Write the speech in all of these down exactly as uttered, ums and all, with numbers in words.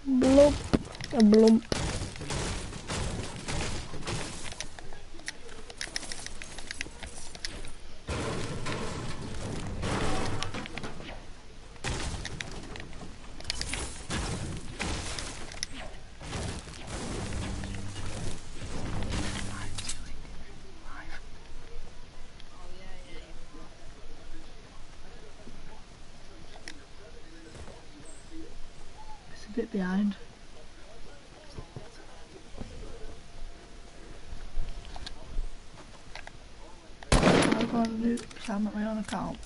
Blump. A blump. It's a bit behind. I'll go and do because I'm at my own account.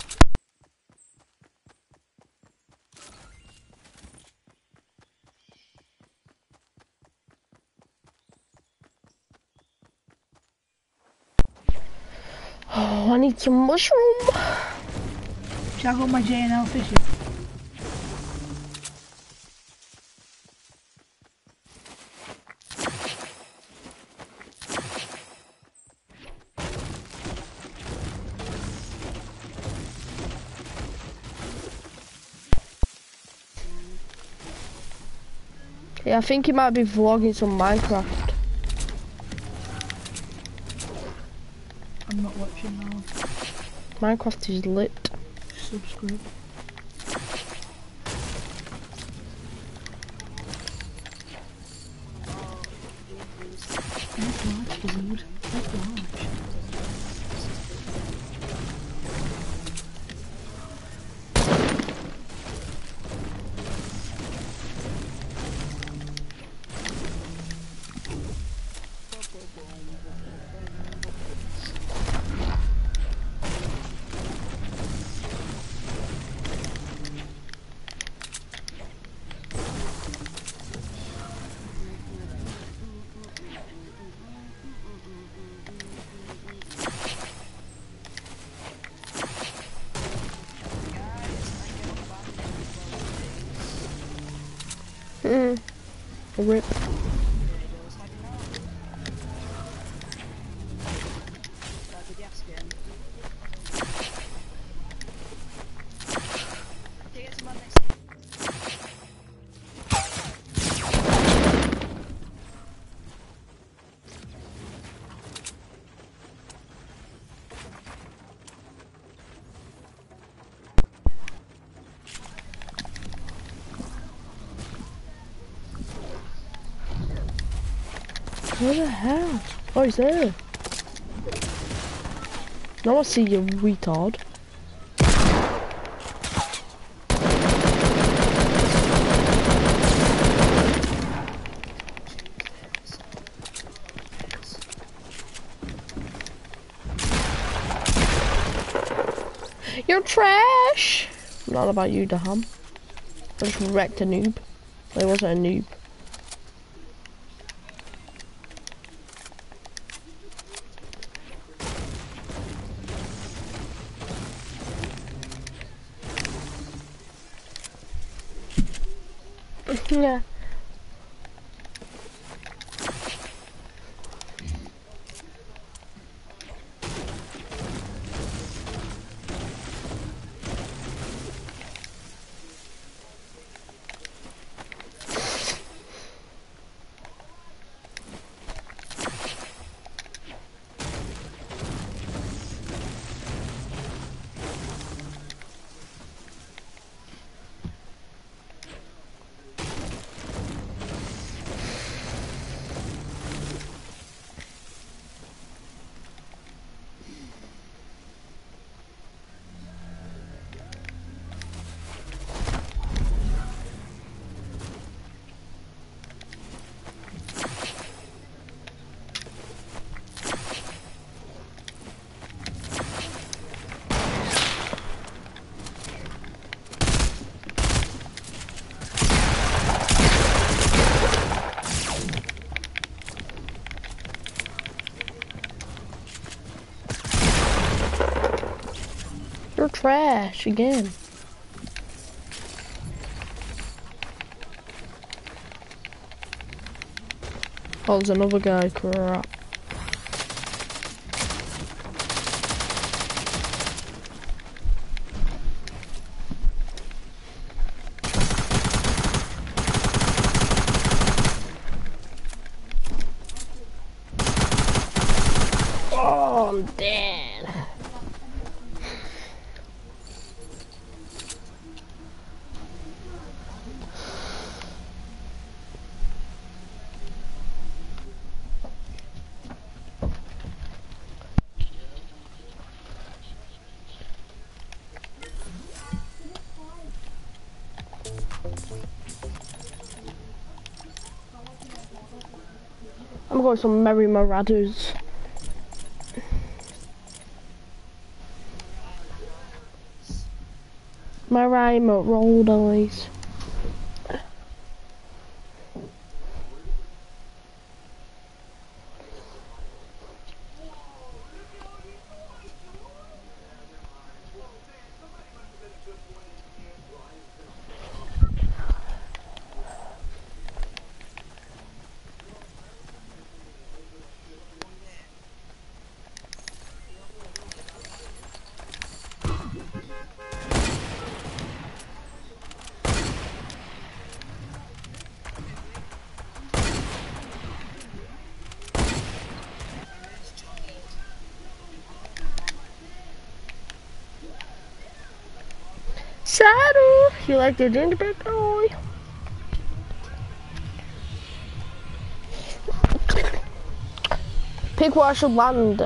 Oh, I need some mushroom. Shall I go on my J N L fishing? Yeah, I think he might be vlogging some Minecraft. I'm not watching now. Minecraft is lit. Subscribe. Let's watch, dude. Let's watch. Mm. Rip. Where the hell? Oh, he's there. Now I see you, retard. You're trash! Not about you, Daham. I just wrecked a noob. It wasn't a noob. Yeah. You're trash again. Oh, there's another guy. Crap. I'm dead. I'm going some Merry Marauders. Merry Marauders. Saddle, you like the gingerbread boy? Pick where I should land.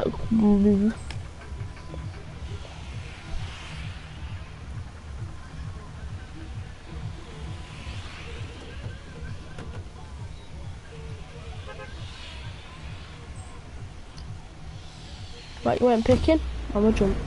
Right, you weren't picking? I'm gonna jump.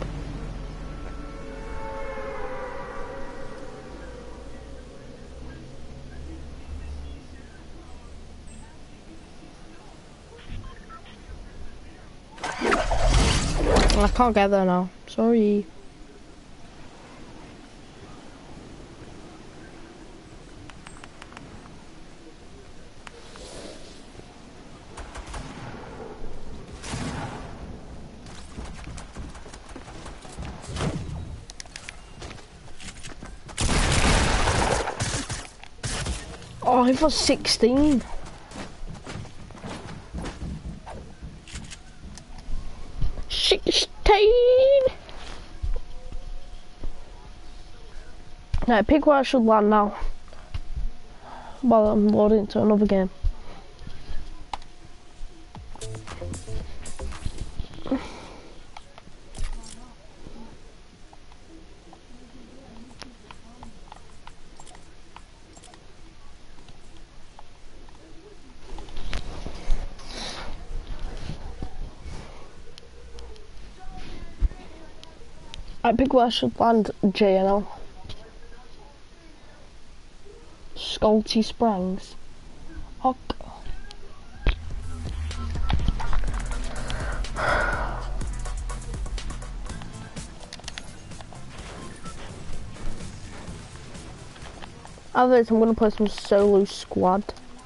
I can't get there now. Sorry. Oh, he was sixteen. sixteen! No, pick where I should land now. While I'm loading into another game. I pick where I should land, J N L. Scolty Springs. Hock. Otherwise, I'm gonna play some solo squad.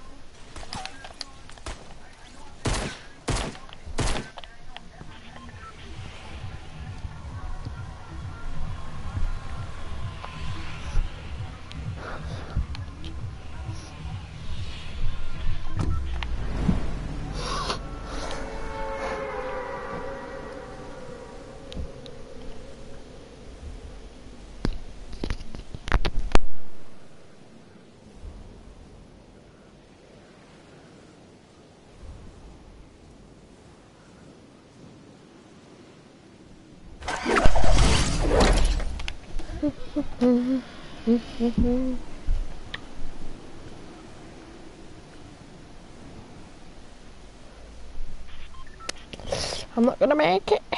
I'm not gonna make it.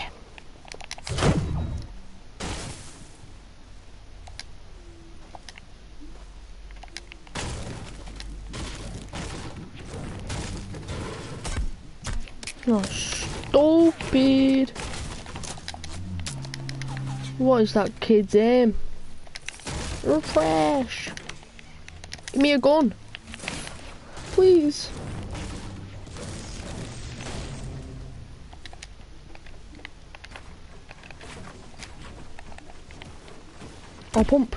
You're stupid. What is that kid's aim? You're trash. Give me a gun. Please. I'll pump.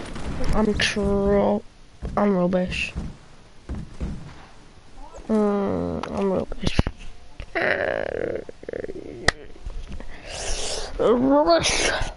I'm tro- I'm rubbish. Um, Rubbish.